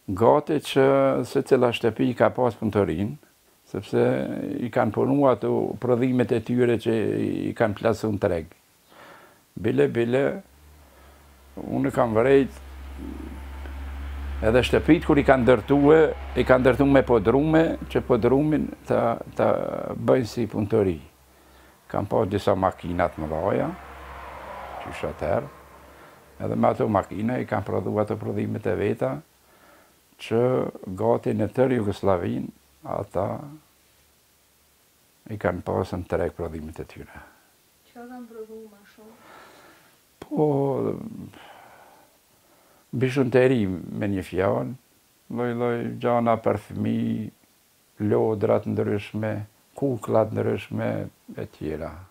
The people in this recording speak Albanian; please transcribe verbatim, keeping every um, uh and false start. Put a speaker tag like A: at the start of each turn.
A: gati që se cila shtëpi ka pas punëtorin, sepse i kanë punu ato prodhimet e tyre që i kanë plasu në treg. Bile, bile, unë kam vërejt edhe shtëpit kur i kanë ndërtue, i kanë ndërtu me podrume, që podrumin të, të bëjnë si punëtori. Kam pas disa makinat më dhaja, që shatër, edhe me ato makina i kanë prodhu ato prodhimet e veta, që gati në tërë Jugoslavin, ata i kanë pasë në treg prodhimet e tyre.
B: Që kanë prodhu ma shumë?
A: Po, bishënteri me një fjallë, loj loj gjana për fëmi, lodrat ndryshme, kuklat ndryshme e tjera.